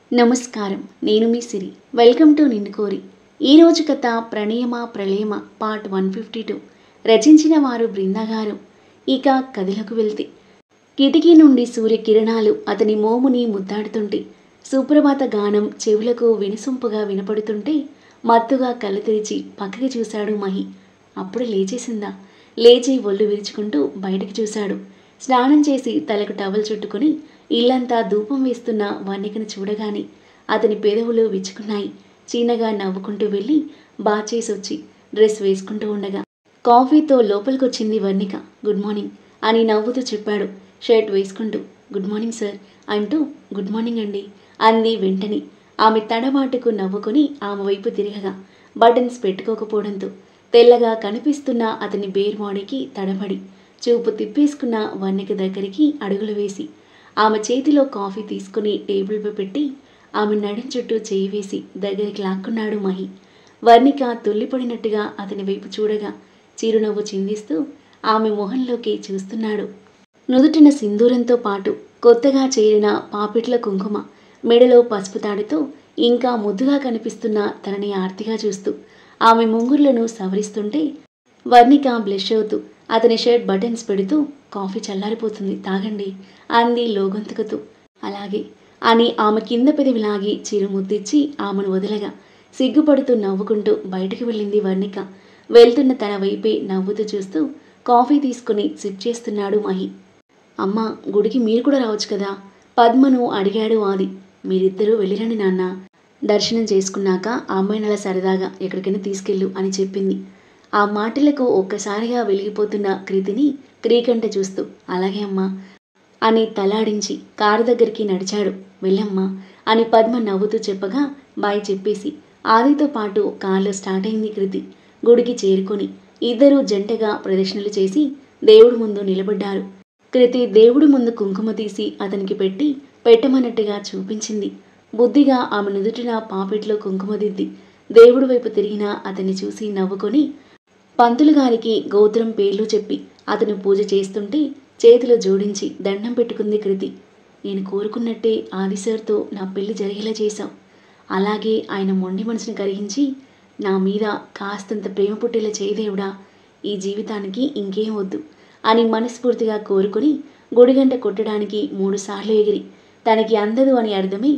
నమస్కారం. నేను మీ సిరి. Welcome to నిన్ను కోరి. ఈరోజు కథ ప్రణయమ ప్రళయమ పార్ట్ 152. రచించిన వారు బృందా గారు. ఇక కథలకు వెళ్తే, కిటికీ నుండి సూర్యకిరణాలు అతని మోముని ముద్దాడుతుంటే, సుప్రభాత గానం చెవులకు వినసొంపుగా వినపడుతుంటే మత్తుగా కళ్ళు తెరిచి పక్కకి చూశాడు మహి. అప్పుడు లేచేసిందా? లేచి ఒళ్ళు విరుచుకుంటూ బయటికి చూశాడు. స్నానం చేసి తలకు టవల్ చుట్టుకొని ఇల్లంతా ధూపం వేస్తున్న వర్ణికను చూడగానే అతని పెదవులు విచ్చుకున్నాయి. చిన్నగా నవ్వుకుంటూ వెళ్ళి బాచేసొచ్చి డ్రెస్ వేసుకుంటూ ఉండగా కాఫీతో లోపలికొచ్చింది వర్ణిక. గుడ్ మార్నింగ్ అని నవ్వుతూ చెప్పాడు షర్ట్ వేసుకుంటూ. గుడ్ మార్నింగ్ సార్ అంటూ గుడ్ మార్నింగ్ అండి అంది వెంటనే. ఆమె తడబాటుకు నవ్వుకొని ఆమె వైపు తిరగగా బటన్స్ పెట్టుకోకపోవడంతో తెల్లగా కనిపిస్తున్న అతని బేర్ బాడీకి తడబడి చూపు తిప్పేసుకున్న వర్ణిక దగ్గరికి అడుగులు వేసి ఆమె చేతిలో కాఫీ తీసుకుని టేబుల్పై పెట్టి ఆమె నడుం చుట్టూ చేయి వేసి దగ్గరికి లాక్కున్నాడు మహి. వర్ణిక తుల్లిపడినట్టుగా అతని వైపు చూడగా చిరునవ్వు చిందిస్తూ ఆమె మొహంలోకి చూస్తున్నాడు. నుదుటిన సింధూరంతో పాటు కొత్తగా చేరిన పాపిట్ల కుంకుమ, మెడలో పసుపు తాడుతో ఇంకా ముద్దుగా కనిపిస్తున్న తనని ఆర్తిగా చూస్తూ ఆమె ముంగుర్లను సవరిస్తుంటే వర్ణిక బ్లష్ అవుతూ అతని షర్ట్ బటన్స్ పెడుతూ కాఫీ చల్లారిపోతుంది తాగండి అంది లోగొంతుకుతూ. అలాగే అని ఆమె కింద పెదవి లాగి చిరుముద్దిచ్చి ఆమెను వదలగా సిగ్గుపడుతూ నవ్వుకుంటూ బయటికి వెళ్ళింది వర్ణిక. వెళ్తున్న తన వైపే నవ్వుతూ చూస్తూ కాఫీ తీసుకుని సిప్ చేస్తున్నాడు మహి. అమ్మ, గుడికి మీరు కూడా రావచ్చు కదా పద్మను అడిగాడు ఆది. మీరిద్దరూ వెళ్ళిరండి నాన్న, దర్శనం చేసుకున్నాక ఆ అమ్మాయిని అలా సరదాగా ఎక్కడికైనా తీసుకెళ్ళు అని చెప్పింది. ఆ మాటలకు ఒక్కసారిగా వెలిగిపోతున్న కృతిని క్రీకంట చూస్తూ అలాగే అమ్మా అని తలాడించి కారు దగ్గరికి నడిచాడు. వెళ్ళమ్మా అని పద్మ నవ్వుతూ చెప్పగా బాయ్ చెప్పేసి ఆదితో పాటు కారులో స్టార్ట్ అయింది కృతి. గుడికి చేరుకొని ఇద్దరూ జంటగా ప్రదక్షిణలు చేసి దేవుడి ముందు నిలబడ్డారు. కృతి దేవుడి ముందు కుంకుమ తీసి అతనికి పెట్టమన్నట్టుగా చూపించింది. బుద్ధిగా ఆమె నుదుటిన పాపిట్లో కుంకుమ దిద్ది దేవుడి వైపు తిరిగిన అతన్ని చూసి నవ్వుకొని పంతులు గారికి గోత్రం పేర్లు చెప్పి అతను పూజ చేస్తుంటే చేతులు జోడించి దండం పెట్టుకుంది కృతి. నేను కోరుకున్నట్టే ఆదిసార్తో నా పెళ్లి జరిగేలా చేశావు. అలాగే ఆయన మొండి మనసుని కరిగించి నా మీద కాస్తంత ప్రేమ పుట్టేలా చేయదేవుడా, ఈ జీవితానికి ఇంకేం వద్దు అని మనస్ఫూర్తిగా కోరుకుని గుడిగంట కొట్టడానికి 3 సార్లు ఎగిరి తనకి అందదు అని అర్థమై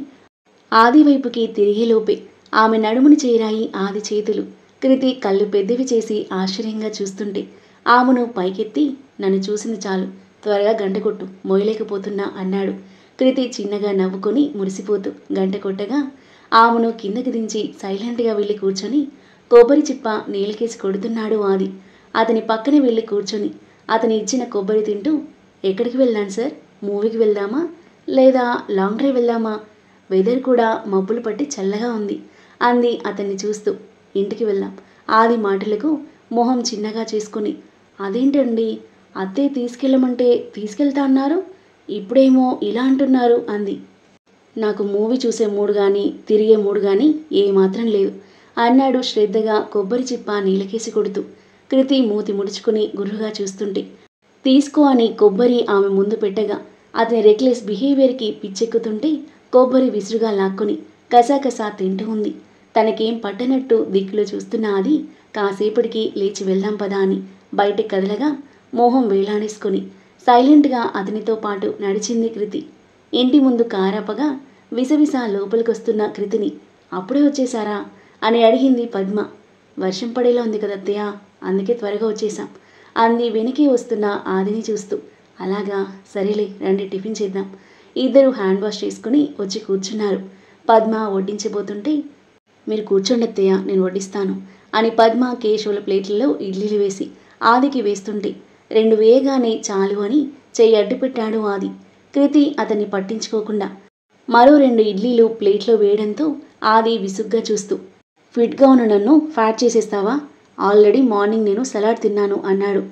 ఆది వైపుకి తిరిగేలోపే ఆమె నడుముని చేరాయి ఆది చేతులు. కృతి కళ్ళు పెద్దవి చేసి ఆశ్చర్యంగా చూస్తుంటే ఆమెను పైకెత్తి నన్ను చూసింది చాలు, త్వరగా గంట కొట్టు, మోయలేకపోతున్నా అన్నాడు. కృతి చిన్నగా నవ్వుకొని మురిసిపోతూ గంట కొట్టగా ఆమెను కిందకి దించి సైలెంట్గా వెళ్ళి కూర్చొని కొబ్బరి చిప్ప నేలకేసి కొడుతున్నాడు ఆది. అతని పక్కన వెళ్ళి కూర్చొని అతని ఇచ్చిన కొబ్బరి తింటూ ఎక్కడికి వెళ్దాం సార్, మూవీకి వెళ్దామా లేదా లాంగ్ డ్రైవ్ వెళ్దామా, వెదర్ కూడా మబ్బులు పట్టి చల్లగా ఉంది అంది అతన్ని చూస్తూ. ఇంటికి వెళ్దాం. ఆది మాటలకు మొహం చిన్నగా చేసుకుని అదేంటండి అత్తయ్య తీసుకెళ్ళమంటే తీసుకెళ్తా అన్నారు, ఇప్పుడేమో ఇలా అంటున్నారు అంది. నాకు మూవీ చూసే మూడు కానీ తిరిగే మూడు కానీ ఏమాత్రం లేదు అన్నాడు శ్రద్ధగా కొబ్బరి చిప్ప నీలకేసి కొడుతూ. కృతి మూతి ముడుచుకుని గుర్రుగా చూస్తుంటే తీసుకో అని కొబ్బరి ఆమె ముందు పెట్టగా అతని రెక్లెస్ బిహేవియర్కి పిచ్చెక్కుతుంటే కొబ్బరి విసురుగా లాక్కొని కసాకసా తింటూ ఉంది. తనకేం పట్టనట్టు దిక్కులో చూస్తున్న అది కాసేపటికి లేచి వెళ్దాం పదా అని బయటకు కదలగా మోహం వేలాడేసుకొని సైలెంట్గా అతనితో పాటు నడిచింది కృతి. ఇంటి ముందు కారాపగా విసవిస లోపలికొస్తున్న కృతిని అప్పుడే వచ్చేశారా అని అడిగింది పద్మ. వర్షం పడేలా ఉంది కదత్తయ్య, అందుకే త్వరగా వచ్చేసాం అంది వెనకే వస్తున్న ఆదిని చూస్తూ. అలాగా, సరేలే రండి టిఫిన్ చేద్దాం. ఇద్దరు హ్యాండ్ వాష్ చేసుకుని వచ్చి కూర్చున్నారు. పద్మ వడ్డించబోతుంటే మీరు కూర్చోండి అత్తయ్య, నేను వడ్డిస్తాను అని పద్మ కేశవుల ప్లేట్లలో ఇడ్లీలు వేసి ఆదికి వేస్తుంటే 2 వేయగానే చాలు అని చెయ్యి అడ్డుపెట్టాడు ఆది. కృతి అతన్ని పట్టించుకోకుండా మరో 2 ఇడ్లీలు ప్లేట్లో వేయడంతో ఆది విసుగ్గా చూస్తూ ఫిట్గా ఉన్న నన్ను ఫ్యాట్ చేసేస్తావా, ఆల్రెడీ మార్నింగ్ నేను సలాడ్ తిన్నాను అన్నాడు.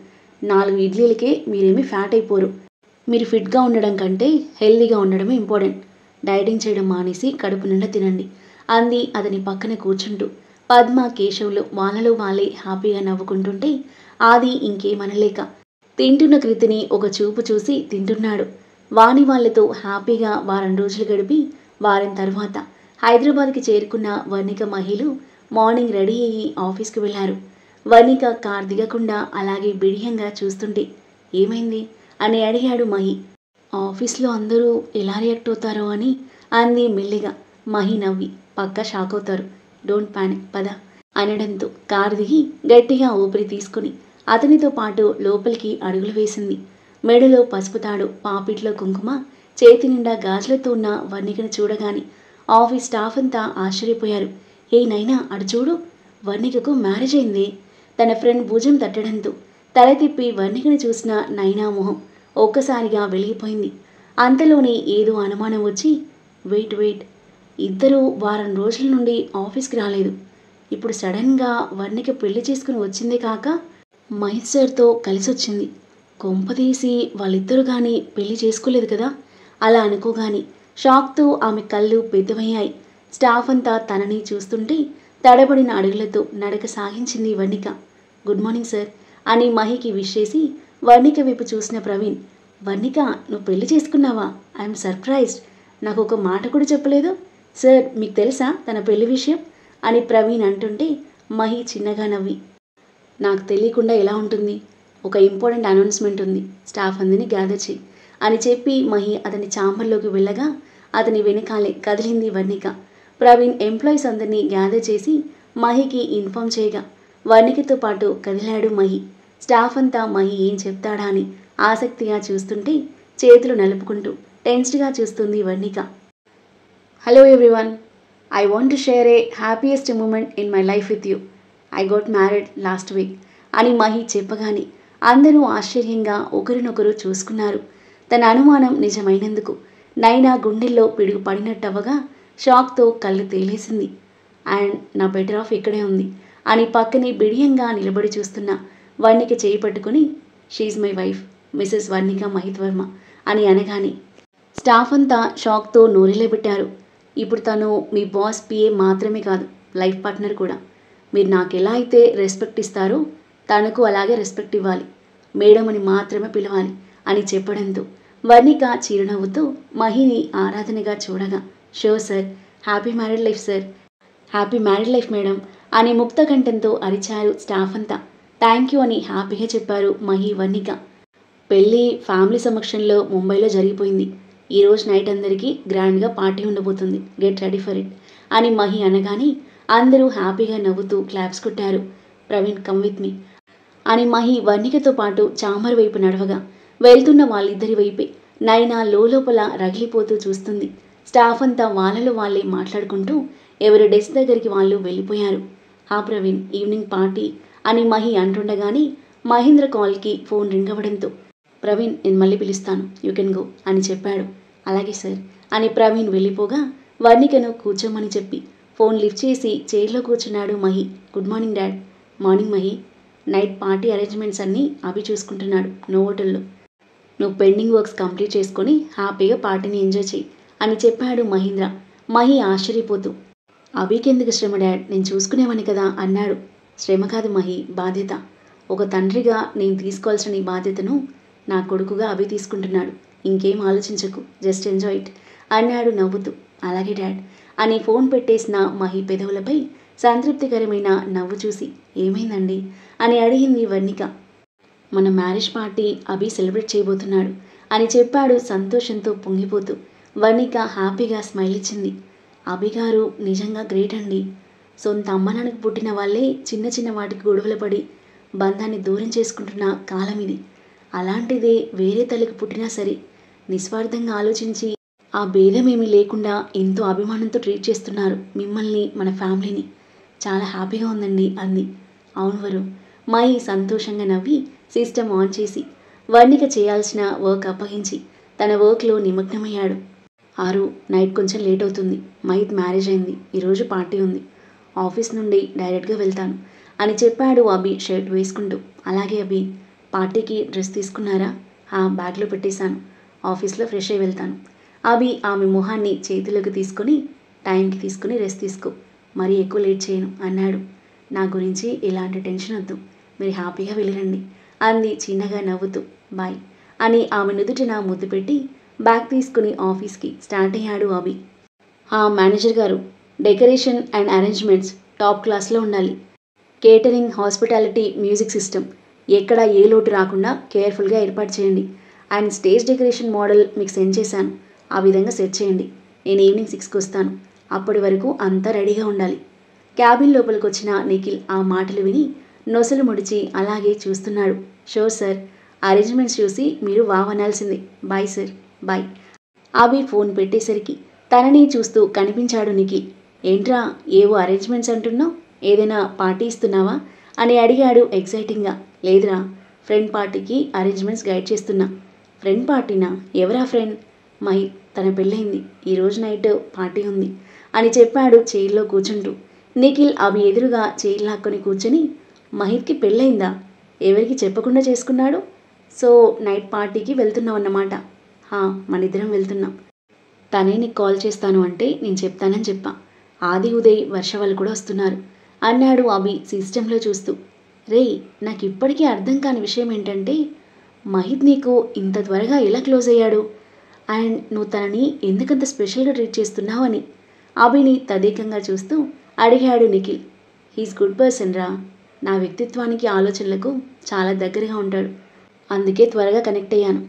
4 ఇడ్లీలకే మీరేమీ ఫ్యాట్ అయిపోరు, మీరు ఫిట్గా ఉండడం కంటే హెల్దీగా ఉండడమే ఇంపార్టెంట్, డైటింగ్ చేయడం మానేసి కడుపు నిండా తినండి అంది అతని పక్కన కూర్చుంటూ. పద్మ కేశవులు వాళ్ళలో వాళ్ళే హ్యాపీగా నవ్వుకుంటుంటే ఆది ఇంకేమనలేక తింటున్న కృతిని ఒక చూపు చూసి తింటున్నాడు. వాణి వాళ్లతో హ్యాపీగా వారం రోజులు గడిపి వారం తర్వాత హైదరాబాద్కి చేరుకున్న వర్ణిక మహిళలు మార్నింగ్ రెడీ అయ్యి ఆఫీస్కి వెళ్లారు. వర్ణిక కార్ దిగకుండా అలాగే బిడియంగా చూస్తుంటే ఏమైంది అని అడిగాడు మహి. ఆఫీస్లో అందరూ ఎలా రియాక్ట్ అవుతారో అని అంది మెల్లిగా. మహి నవ్వి పక్కా షాక్ అవుతారు, డోంట్ పానిక్ పద అనడంతో కారు దిగి గట్టిగా ఊపిరి తీసుకుని అతనితో పాటు లోపలికి అడుగులు వేసింది. మెడలో పసుపు తాడు, పాపిట్లో కుంకుమ, చేతి నిండా గాజులతో ఉన్న వర్ణికను చూడగానే ఆఫీస్ స్టాఫ్ అంతా ఆశ్చర్యపోయారు. ఏ నైనా అటు చూడు, వర్ణికకు మ్యారేజ్ అయింది. తన ఫ్రెండ్ భుజం తట్టడంతో తల తిప్పి వర్ణికను చూసిన నైనా మొహం ఒక్కసారిగా వెలిగిపోయింది. అంతలోనే ఏదో అనుమానం వచ్చి వెయిట్ ఇద్దరూ వారం రోజుల నుండి ఆఫీస్కి రాలేదు. ఇప్పుడు సడన్గా వర్ణిక పెళ్లి చేసుకుని వచ్చిందే కాక మహేష్ సార్తో కలిసి వచ్చింది. కొంపదీసి వాళ్ళిద్దరూ కానీ పెళ్లి చేసుకోలేదు కదా అలా అనుకోగాని షాక్తో ఆమె కళ్ళు పెద్దవయ్యాయి. స్టాఫ్ అంతా తనని చూస్తుంటే తడబడిన అడుగులతో నడక సాగించింది వర్ణిక. గుడ్ మార్నింగ్ సార్ అని మహికి విష్ చేసి వర్ణిక వైపు చూసిన ప్రవీణ్, వర్ణిక నువ్వు పెళ్లి చేసుకున్నావా? ఐఎమ్ సర్ప్రైజ్డ్, నాకు ఒక మాట కూడా చెప్పలేదు. సార్ మీకు తెలుసా తన పెళ్లి విషయం అని ప్రవీణ్ అంటుంటే మహి చిన్నగా నవ్వి, నాకు తెలియకుండా ఎలా ఉంటుంది, ఒక ఇంపార్టెంట్ అనౌన్స్మెంట్ ఉంది, స్టాఫ్ అందరినీ గ్యాదర్ చేయి అని చెప్పి మహి అతని ఛాంబర్లోకి వెళ్ళగా అతని వెనకాలే కదిలింది వర్ణిక. ప్రవీణ్ ఎంప్లాయీస్ అందరినీ గ్యాదర్ చేసి మహికి ఇన్ఫామ్ చేయగా వర్ణికతో పాటు కదిలాడు మహి. స్టాఫ్ అంతా మహి ఏం చెప్తాడా అని ఆసక్తిగా చూస్తుంటే చేతులు నలుపుకుంటూ టెన్స్డ్గా చూస్తుంది Varnika. Hello everyone, I want to share a happiest moment in my life with you. I got married last week అని మహి చెప్పగానే అందరూ ఆశ్చర్యంగా ఒకరినొకరు చూసుకున్నారు. తన అనుమానం నిజమైనందుకు నైనా గుండెల్లో పిడుగు పడినట్టవగా షాక్తో కళ్ళు తేలేసింది. అండ్ నా బెటర్ ఆఫ్ ఇక్కడే ఉంది అని పక్కనే బిడియంగా నిలబడి చూస్తున్న వర్ణిక చేయి పట్టుకుని she's my wife Mrs Varnika Mahith Varma అని అనగానే స్టాఫ్ అంతా షాక్తో నోరెళ్ళబెట్టారు. ఇప్పుడు తను మీ బాస్ పిఏ మాత్రమే కాదు, లైఫ్ పార్ట్నర్ కూడా. మీరు నాకు ఎలా అయితే రెస్పెక్ట్ ఇస్తారో తనకు అలాగే రెస్పెక్ట్ ఇవ్వాలి, మేడం అని మాత్రమే పిలవాలి అని చెప్పడంతో వర్ణిక చిరునవ్వుతో మహిని ఆరాధనగా చూడగా sure sir, happy married life sir, happy married life madam అని ముక్త కంఠంతో అరిచారు స్టాఫ్ అంతా. థ్యాంక్ యూ అని హ్యాపీగా చెప్పారు మహి వర్ణిక. పెళ్ళి ఫ్యామిలీ సమక్షంలో ముంబైలో జరిగిపోయింది. ఈరోజు నైట్ అందరికీ గ్రాండ్గా పార్టీ ఉండబోతుంది, గెట్ రెడీ ఫర్ ఇట్ అని మహి అనగానే అందరూ హ్యాపీగా నవ్వుతూ క్లాప్స్ కొట్టారు. ప్రవీణ్ కమ్ విత్ మీ అని మహి వర్ణికతో పాటు చాంబర్ వైపు నడవగా వెళ్తున్న వాళ్ళిద్దరి వైపే నైనా లోపల రగిలిపోతూ చూస్తుంది. స్టాఫ్ అంతా వాళ్ళలో వాళ్ళే మాట్లాడుకుంటూ ఎవరి డెస్క్ దగ్గరికి వాళ్ళు వెళ్ళిపోయారు. ప్రవీణ్ ఈవినింగ్ పార్టీ అని మహి అంటుండగానే మహేంద్ర కాల్కి ఫోన్ రింగ్ అవ్వడంతో ప్రవీణ్ నేను మళ్ళీ పిలుస్తాను, యూ కెన్ గో అని చెప్పాడు. అలాగే సార్ అని ప్రవీణ్ వెళ్ళిపోగా వర్ణికను కూర్చోమని చెప్పి ఫోన్ లిఫ్ట్ చేసి చైర్లో కూర్చున్నాడు Mahi. Good morning dad. Morning Mahi. Night party arrangements అన్నీ అభి చూసుకుంటున్నాడు నోవోటల్లో. నువ్వు పెండింగ్ వర్క్స్ కంప్లీట్ చేసుకొని హ్యాపీగా పార్టీని ఎంజాయ్ చేయి అని చెప్పాడు మహేంద్ర. మహి ఆశ్చర్యపోతూ అభికి ఎందుకు శ్రమ డాడ్, నేను చూసుకునేవాని కదా అన్నాడు. శ్రమ కాదు మహి, బాధ్యత. ఒక తండ్రిగా నేను తీసుకోవాల్సిన ఈ బాధ్యతను నా కొడుకుగా అభి తీసుకుంటున్నాడు. ఇంకేం ఆలోచించకు, జస్ట్ ఎంజాయ్ ఇట్ అన్నాడు నవ్వుతూ. అలాగే డాడ్ అని ఫోన్ పెట్టేసిన మహి పెదవులపై సంతృప్తికరమైన నవ్వు చూసి ఏమైందండి అని అడిగింది వర్ణిక. మన మ్యారేజ్ పార్టీ అభి సెలబ్రేట్ చేయబోతున్నాడు అని చెప్పాడు సంతోషంతో పొంగిపోతూ. వర్ణిక హ్యాపీగా స్మైల్ ఇచ్చింది. అభి గారు నిజంగా గ్రేట్ అండి. సొంత అమ్మనాన్నకు పుట్టిన వాళ్ళే చిన్న చిన్న వాటికి గొడవలు పడి బంధాన్ని దూరం చేసుకుంటున్న కాలం ఇది. అలాంటిదే వేరే తల్లికి పుట్టినా సరే నిస్వార్థంగా ఆలోచించి ఆ భేదమేమీ లేకుండా ఎంతో అభిమానంతో ట్రీట్ చేస్తున్నారు మిమ్మల్ని, మన ఫ్యామిలీని. చాలా హ్యాపీగా ఉందండి అంది. అవును వరు. మహి సంతోషంగా నవ్వి సిస్టమ్ ఆన్ చేసి వర్ణిక చేయాల్సిన వర్క్ అప్పగించి తన వర్క్లో నిమగ్నమయ్యాడు. నైట్ కొంచెం లేట్ అవుతుంది, మహిత్ మ్యారేజ్ అయింది, ఈరోజు పార్టీ ఉంది, ఆఫీస్ నుండి డైరెక్ట్గా వెళ్తాను అని చెప్పాడు అభి షర్ట్ వేసుకుంటూ. అలాగే అభి, పార్టీకి డ్రెస్ తీసుకున్నారా? బ్యాగ్లో పెట్టేశాను, ఆఫీస్లో ఫ్రెష్ అయి వెళ్తాను. అభి ఆమె మొహాన్ని చేతిలోకి తీసుకొని టైంకి తీసుకుని రెస్ట్ తీసుకో, మరీ ఎక్కువ లేట్ చేయను అన్నాడు. నా గురించి ఇలాంటి టెన్షన్ వద్దు, మీరు హ్యాపీగా వెళ్ళిరండి అంది చిన్నగా నవ్వుతూ. బాయ్ అని ఆమె నుదుటిన ముద్దు పెట్టి బ్యాగ్ తీసుకుని ఆఫీస్కి స్టార్ట్ అయ్యాడు అభి. మేనేజర్ గారు, డెకరేషన్ అండ్ అరేంజ్మెంట్స్ టాప్ క్లాస్లో ఉండాలి. కేటరింగ్, హాస్పిటాలిటీ, మ్యూజిక్ సిస్టమ్ ఎక్కడ ఏ లోటు రాకుండా కేర్ఫుల్గా ఏర్పాటు చేయండి. అండ్ స్టేజ్ డెకరేషన్ మోడల్ మీకు సెండ్ చేశాను, ఆ విధంగా సెట్ చేయండి. నేను ఈవినింగ్ 6కి వస్తాను. అప్పటి వరకు అంతా రెడీగా ఉండాలి. క్యాబిన్ లోపలికి వచ్చిన నిఖిల్ ఆ మాటలు విని నొసలు ముడిచి అలాగే చూస్తున్నాడు. షూర్ సార్, అరేంజ్మెంట్స్ చూసి మీరు వావ్ అనాల్సిందే. Bye sir, bye. Abhi phone పెట్టేసరికి తనని చూస్తూ కనిపించాడు నిఖిల్. ఏంట్రా ఏవో అరేంజ్మెంట్స్ అంటున్నావు, ఏదైనా పార్టీ ఇస్తున్నావా అని అడిగాడు ఎక్సైటింగ్గా. లేదురా, ఫ్రెండ్ పార్టీకి అరేంజ్మెంట్స్ గైడ్ చేస్తున్నా. ఫ్రెండ్ పార్టీనా? ఎవరా ఫ్రెండ్? మై, తన పెళ్ళయింది, ఈరోజు నైట్ పార్టీ ఉంది అని చెప్పాడు చైర్లో కూర్చుంటూ. నిఖిల్ అభి ఎదురుగా చైర్ లాక్కొని కూర్చొని, మహిత్కి పెళ్ళయిందా? ఎవరికి చెప్పకుండా చేసుకున్నాడు? సో నైట్ పార్టీకి వెళ్తున్నావు అన్నమాట. మనిద్దరం వెళ్తున్నాం. తనే నీకు కాల్ చేస్తాను అంటే నేను చెప్తానని చెప్పా. ఆది, ఉదయ్, వర్ష వాళ్ళు కూడా వస్తున్నారు అన్నాడు అభి సిస్టంలో చూస్తూ. రేయ్, నాకు ఇప్పటికీ అర్థం కాని విషయం ఏంటంటే మహిత్ నీకు ఇంత త్వరగా ఎలా క్లోజ్ అయ్యాడు, అండ్ నువ్వు తనని ఎందుకంత స్పెషల్గా ట్రీట్ చేస్తున్నావు అని అభిని తదేకంగా చూస్తూ అడిగాడు నిఖిల్. హీస్ గుడ్ పర్సన్ రా, నా వ్యక్తిత్వానికి ఆలోచనలకు చాలా దగ్గరగా ఉంటాడు, అందుకే త్వరగా కనెక్ట్ అయ్యాను.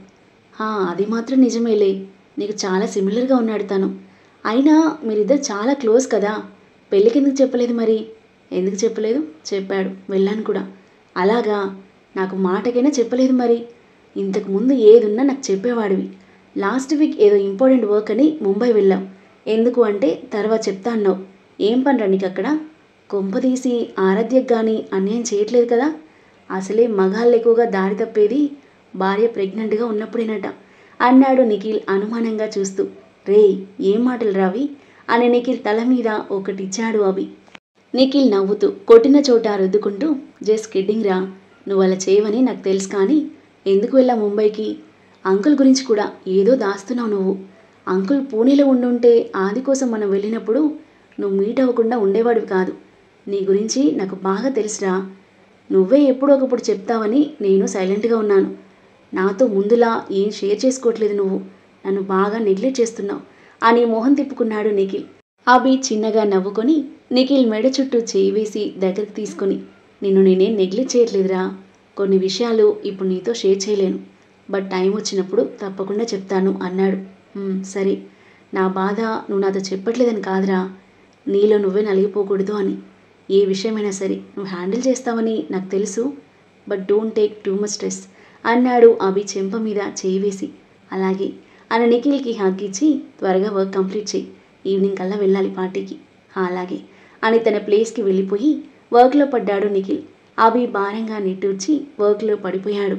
అది మాత్రం నిజమేలే, నీకు చాలా సిమిలర్గా ఉన్నాడు తను. అయినా మీరిద్దరు చాలా క్లోజ్ కదా, పెళ్ళికి ఎందుకు చెప్పలేదు మరి? ఎందుకు చెప్పలేదు? చెప్పాడు, వెళ్ళాను కూడా. అలాగా? నాకు మాటకైనా చెప్పలేదు మరి. ఇంతకుముందు ఏదున్నా నాకు చెప్పేవాడివి. లాస్ట్ వీక్ ఏదో ఇంపార్టెంట్ వర్క్ అని ముంబై వెళ్ళావు. ఎందుకు అంటే తర్వాత చెప్తా అన్నావు. ఏం పని రా నీకు అక్కడ? కొంపదీసి ఆరాధ్యకు కానీ అన్యాయం చేయట్లేదు కదా? అసలే మగాళ్ళు ఎక్కువగా దారి తప్పేది భార్య ప్రెగ్నెంట్గా ఉన్నప్పుడేనట అన్నాడు నిఖిల్ అనుమానంగా చూస్తూ. రేయ్, ఏం మాటలు రావి అని నిఖిల్ తల మీద ఒకటిచ్చాడు అభి. నిఖిల్ నవ్వుతూ కొట్టిన చోట రుద్దుకుంటూ, జస్ట్ కిడ్డింగ్ రా, నువ్వు అలా చేయవని నాకు తెలుసు, కానీ ఎందుకు వెళ్ళా ముంబైకి? అంకుల్ గురించి కూడా ఏదో దాస్తున్నావు నువ్వు. అంకుల్ పూణేలో ఉండుంటే ఆది కోసం మనం వెళ్ళినప్పుడు నువ్వు మీట్ అవ్వకుండా ఉండేవాడివి కాదు. నీ గురించి నాకు బాగా తెలుసురా. నువ్వే ఎప్పుడో ఒకప్పుడు చెప్తావని నేను సైలెంట్గా ఉన్నాను. నాతో ముందులా ఏం షేర్ చేసుకోవట్లేదు నువ్వు. నన్ను బాగా నెగ్లెక్ట్ చేస్తున్నావు అని మొహం తిప్పుకున్నాడు నిఖిల్. అభి చిన్నగా నవ్వుకొని నిఖిల్ మెడ చుట్టూ చేయి వేసి దగ్గరికి తీసుకొని, నిన్ను నేనేం నెగ్లెక్ట్ చేయట్లేదురా. కొన్ని విషయాలు ఇప్పుడు నీతో షేర్ చేయలేను, బట్ టైం వచ్చినప్పుడు తప్పకుండా చెప్తాను అన్నాడు. సరే, నా బాధ నువ్వు నాతో చెప్పట్లేదని కాదురా, నీలో నువ్వే నలిగిపోకూడదు అని. ఏ విషయమైనా సరే నువ్వు హ్యాండిల్ చేస్తావని నాకు తెలుసు, but don't take too much stress అన్నాడు అభి చెంప మీద చేయి వేసి. అలాగే అని నిఖిల్కి హగ్ ఇచ్చి, త్వరగా వర్క్ కంప్లీట్ చేయి, ఈవినింగ్ కల్లా వెళ్ళాలి పార్టీకి. అలాగే అని తన ప్లేస్కి వెళ్ళిపోయి వర్క్లో పడ్డాడు నిఖిల్. అభి భారంగా నిట్టూర్చి వర్క్లో పడిపోయాడు.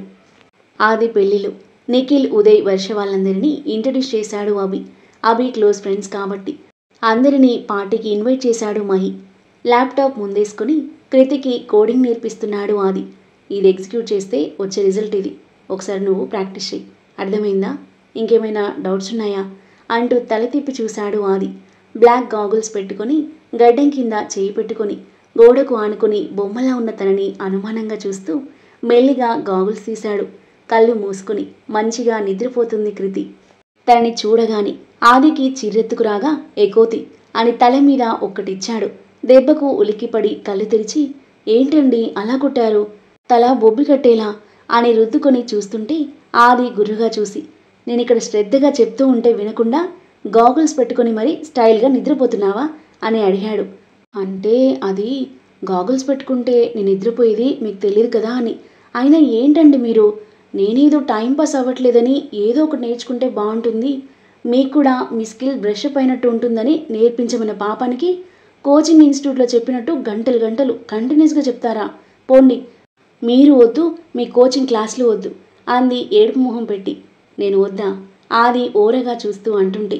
ఆది పెళ్లిలో నిఖిల్, ఉదయ్, వర్ష వాళ్ళందరినీ ఇంట్రడ్యూస్ చేశాడు అభి. అభి క్లోజ్ ఫ్రెండ్స్ కాబట్టి అందరినీ పార్టీకి ఇన్వైట్ చేశాడు మహి. ల్యాప్టాప్ ముందేసుకుని కృతికి కోడింగ్ నేర్పిస్తున్నాడు ఆది. ఇది ఎగ్జిక్యూట్ చేస్తే వచ్చే రిజల్ట్ ఇది, ఒకసారి నువ్వు ప్రాక్టీస్ చేయి, అర్థమైందా? ఇంకేమైనా డౌట్స్ ఉన్నాయా అంటూ తల తిప్పి చూశాడు ఆది. బ్లాక్ గాగుల్స్ పెట్టుకొని గడ్డం కింద చేయి పెట్టుకొని గోడకు ఆనుకొని బొమ్మలా ఉన్న తనని అనుమానంగా చూస్తూ మెల్లిగా గాగుల్స్ తీశాడు. కళ్ళు మూసుకొని మంచిగా నిద్రపోతుంది కృతి. తనని చూడగాని ఆదికి చిర్రెత్తుకురాగా, ఎకోతి అని తల మీద ఒక్కటిచ్చాడు. దెబ్బకు ఉలిక్కిపడి కళ్ళు తెరిచి, ఏంటండి అలా కొట్టారు, తల బొబ్బి కట్టేలా అని రుద్దుకొని చూస్తుంటే ఆది గుర్రుగా చూసి, నేనిక్కడ శ్రద్ధగా చెప్తూ ఉంటే వినకుండా గాగుల్స్ పెట్టుకొని మరీ స్టైల్గా నిద్రపోతున్నావా అని అడిగాడు. అంటే అది గాగుల్స్ పెట్టుకుంటే నేను నిద్రపోయేది మీకు తెలియదు కదా అని. అయినా ఏంటండి మీరు, నేనేదో టైంపాస్ అవ్వట్లేదని ఏదో ఒకటి నేర్చుకుంటే బాగుంటుంది, మీకు కూడా మీ స్కిల్ బ్రష్ అప్ అయినట్టు ఉంటుందని నేర్పించమన్న పాపానికి కోచింగ్ ఇన్స్టిట్యూట్లో చెప్పినట్టు గంటలు గంటలు కంటిన్యూస్గా చెప్తారా? పోండి, మీరు వద్దు, మీ కోచింగ్ క్లాసులు వద్దు అంది ఏడుపు మొహం పెట్టి. నేను వద్దా? ఆది ఓరగా చూస్తూ అంటుంటే.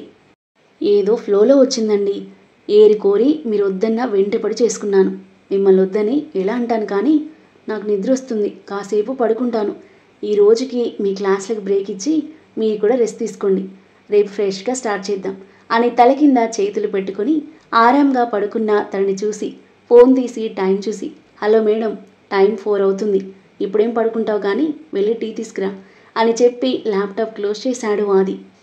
ఏదో ఫ్లోలో వచ్చిందండి, ఏరి కోరి మీరు వద్దన్నా వెంటపడి చేసుకున్నాను. మిమ్మల్ని వద్దని ఎలా అంటాను, కానీ నాకు నిద్ర వస్తుంది, కాసేపు పడుకుంటాను. ఈ రోజుకి మీ క్లాసులకు బ్రేక్ ఇచ్చి మీరు కూడా రెస్ట్ తీసుకోండి, రేపు ఫ్రెష్గా స్టార్ట్ చేద్దాం అని తల కింద చేతులు పెట్టుకొని ఆరాంగా పడుకున్న తనని చూసి ఫోన్ తీసి టైం చూసి, హలో మేడం, టైం 4 అవుతుంది, ఇప్పుడేం పడుకుంటావు కానీ వెళ్ళి టీ తీసుకురా అని చెప్పి ల్యాప్టాప్ క్లోజ్ చేశాడు ఆది.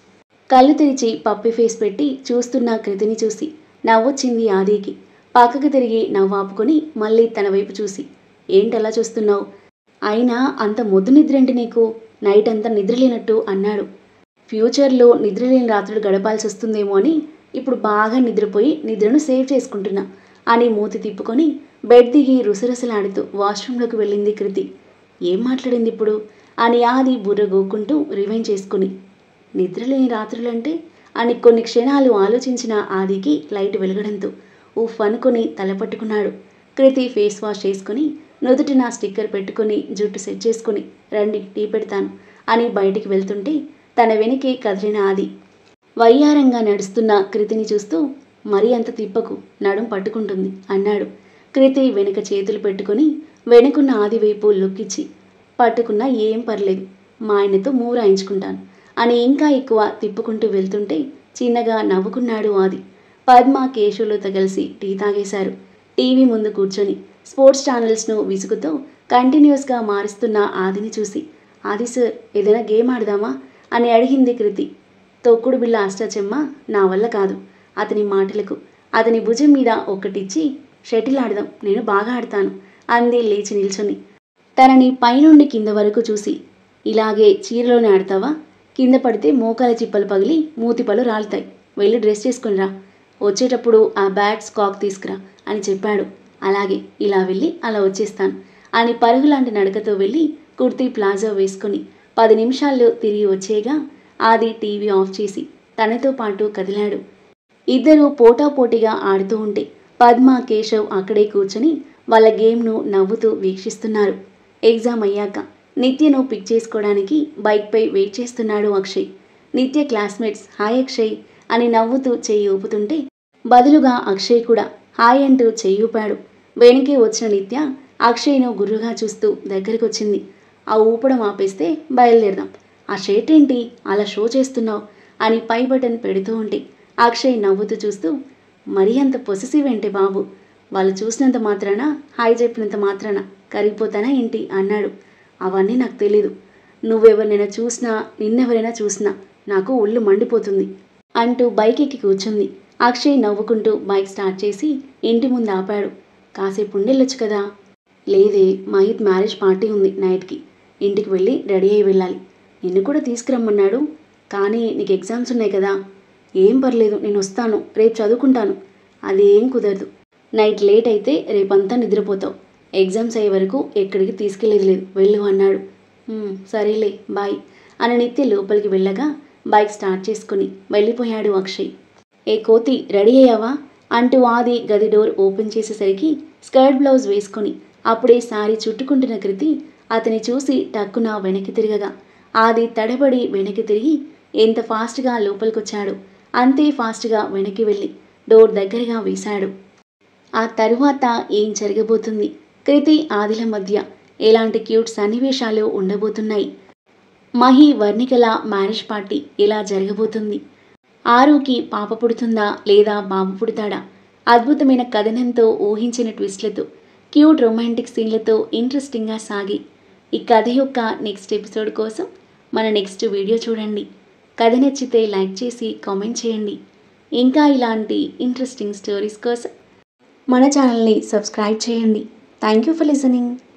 కళ్ళు తెరిచి పప్పి ఫేస్ పెట్టి చూస్తున్న కృతిని చూసి నవ్వొచ్చింది ఆదికి. పక్కకు తిరిగి నవ్వాపుకొని మళ్ళీ తన వైపు చూసి, ఏంటలా చూస్తున్నావు? అయినా అంత మొద్దు నిద్రేంటి నీకు? నైట్ అంతా నిద్రలేనట్టు అన్నాడు. ఫ్యూచర్లో నిద్రలేని రాత్రులు గడపాల్సి వస్తుందేమో అని ఇప్పుడు బాగా నిద్రపోయి నిద్రను సేవ్ చేసుకుంటున్నా అని మూతి తిప్పుకొని బెడ్ దిగి రుసరుసలాడుతూ వాష్రూంలోకి వెళ్ళింది కృతి. ఏం మాట్లాడింది ఇప్పుడు అని ఆది బుర్ర గోక్కుంటూ రివైండ్ చేసుకుని. నిద్రలేని రాత్రులంటే అని కొన్ని క్షణాలు ఆలోచించిన ఆదికి లైట్ వెలగడంతో ఉఫ్ అనుకుని తలపట్టుకున్నాడు. కృతి ఫేస్ వాష్ చేసుకుని నుదుటిన స్టిక్కర్ పెట్టుకుని జుట్టు సెట్ చేసుకుని రండి టీ పెడతాను అని బయటికి వెళ్తుంటే తన వెనకే కదిలిన ఆది. వయ్యారంగా నడుస్తున్న కృతిని చూస్తూ మరీ అంత తిప్పకు, నడుం పట్టుకుంటుంది అన్నాడు. కృతి వెనుక చేతులు పెట్టుకుని వెనుకున్న ఆది వైపు లుక్కిచ్చి, పట్టుకున్నా ఏం పర్లేదు, మా ఆయనతో మూరాయించుకుంటాను అని ఇంకా ఎక్కువ తిప్పుకుంటూ వెళ్తుంటే చిన్నగా నవ్వుకున్నాడు ఆది. పద్మ కేశవులతో కలిసి టీ తాగేశారు. టీవీ ముందు కూర్చొని స్పోర్ట్స్ ఛానల్స్ను విసుగుతో కంటిన్యూస్గా మారుస్తున్న ఆదిని చూసి, ఆది సార్ ఏదైనా గేమ్ ఆడదామా అని అడిగింది కృతి. తొక్కుడు బిళ్ళ అష్టాచెమ్మ నా వల్ల కాదు. అతని మాటలకు అతని భుజం మీద ఒక్కటిచ్చి, షటిల్ ఆడదాం, నేను బాగా ఆడతాను అంది లేచి నిల్చొని. తనని పైనుండి కింద వరకు చూసి, ఇలాగే చీరలోనే ఆడతావా? కింద పడితే మోకాల చిప్పలు పగిలి మూతిపళ్ళు రాలుతాయి, వెళ్ళి డ్రెస్ చేసుకునిరా, వచ్చేటప్పుడు ఆ బ్యాట్ స్కాక్ తీసుకురా అని చెప్పాడు. అలాగే, ఇలా వెళ్ళి అలా వచ్చేస్తాను అని పరుగులాంటి నడకతో వెళ్ళి కుర్తీ ప్లాజో వేసుకుని 10 నిమిషాల్లో తిరిగి వచ్చేగా ఆది టీవీ ఆఫ్ చేసి తనతో పాటు కదిలాడు. ఇద్దరూ పోటాపోటీగా ఆడుతూ ఉంటే పద్మ కేశవ్ అక్కడే కూర్చొని వాళ్ళ గేమ్ను నవ్వుతూ వీక్షిస్తున్నారు. ఎగ్జామ్ అయ్యాక నిత్యను పిక్ చేసుకోవడానికి బైక్పై వెయిట్ చేస్తున్నాడు అక్షయ్. నిత్య క్లాస్మేట్స్ హాయ్ అక్షయ్ అని నవ్వుతూ చెయ్యి ఊపుతుంటే బదులుగా అక్షయ్ కూడా హాయ్ అంటూ చెయ్యి ఊపాడు. వెనకే వచ్చిన నిత్య అక్షయ్ను గుర్రుగా చూస్తూ దగ్గరకొచ్చింది. ఆ ఊపడం ఆపేస్తే బయలుదేరదాం. ఆ షర్ట్ ఏంటి అలా షో చేస్తున్నావు అని పై బటన్ పెడుతూ ఉంటే అక్షయ్ నవ్వుతూ చూస్తూ, మరీ అంత పొసెసివ్ ఏంటి బాబు, వాళ్ళు చూసినంత మాత్రాన హాయ్ చెప్పినంత మాత్రాన కరిగిపోతానా ఏంటి అన్నాడు. అవన్నీ నాకు తెలీదు, నువ్వెవరినైనా చూసినా నిన్నెవరైనా చూసినా నాకు ఒళ్ళు మండిపోతుంది అంటూ బైక్ ఎక్కి కూర్చుంది. అక్షయ్ నవ్వుకుంటూ బైక్ స్టార్ట్ చేసి ఇంటి ముందు ఆపాడు. కాసేపు ఉండెళ్ళొచ్చు కదా. లేదే, మహిత్ మ్యారేజ్ పార్టీ ఉంది నైట్కి, ఇంటికి వెళ్ళి రెడీ అయి వెళ్ళాలి. నిన్ను కూడా తీసుకురమ్మన్నాడు, కానీ నీకు ఎగ్జామ్స్ ఉన్నాయి కదా. ఏం పర్లేదు, నేను వస్తాను, రేపు చదువుకుంటాను. అది ఏం కుదరదు, నైట్ లేట్ అయితే రేపంతా నిద్రపోతావు. ఎగ్జామ్స్ అయ్యే వరకు ఎక్కడికి తీసుకెళ్ళేది లేదు, వెళ్ళు అన్నాడు. సరేలే బాయ్ అని నిత్య లోపలికి వెళ్ళగా బైక్ స్టార్ట్ చేసుకుని వెళ్ళిపోయాడు అక్షయ్. ఏ కోతి రెడీ అయ్యావా అంటూ ఆది గది డోర్ ఓపెన్ చేసేసరికి స్కర్ట్ బ్లౌజ్ వేసుకొని అప్పుడే సారీ చుట్టుకుంటున్న కృతి అతని చూసి టక్కున వెనక్కి తిరగగా ఆది తడబడి వెనక్కి తిరిగి ఎంత ఫాస్ట్గా లోపలికొచ్చాడు అంతే ఫాస్ట్గా వెనక్కి వెళ్ళి డోర్ దగ్గరగా వేశాడు. ఆ తరువాత ఏం జరగబోతుంది, కృతి ఆదిల మధ్య ఎలాంటి క్యూట్ సన్నివేశాలు ఉండబోతున్నాయి, మహి వర్ణికల మ్యారేజ్ పార్టీ ఎలా జరగబోతుంది, ఆరుకి పాప పుడుతుందా లేదా బాబు పుడతాడా, అద్భుతమైన కథనంతో ఊహించిన ట్విస్ట్లతో క్యూట్ రొమాంటిక్ సీన్లతో ఇంట్రెస్టింగ్గా సాగి ఈ కథ యొక్క నెక్స్ట్ ఎపిసోడ్ కోసం మన నెక్స్ట్ వీడియో చూడండి. కథ నచ్చితే లైక్ చేసి కామెంట్ చేయండి. ఇంకా ఇలాంటి ఇంట్రెస్టింగ్ స్టోరీస్ కోసం మన ఛానల్ని సబ్స్క్రైబ్ చేయండి. Thank you for listening.